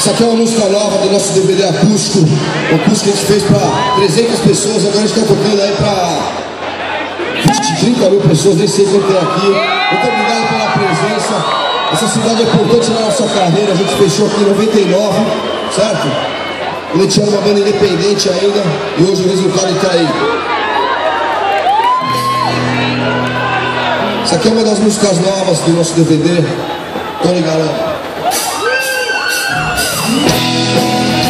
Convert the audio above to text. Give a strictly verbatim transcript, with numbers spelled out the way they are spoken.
Essa aqui é uma música nova do nosso D V D acústico. O acústico que a gente fez para trezentas pessoas, agora a gente está tocando aí para vinte, trinta mil pessoas, nem sei quanto é aqui. Muito obrigado pela presença. Essa cidade é importante na nossa carreira, a gente fechou aqui em noventa e nove, certo? A gente era uma banda independente ainda e hoje o resultado está aí. Essa aqui é uma das músicas novas do nosso D V D, Tony Galã.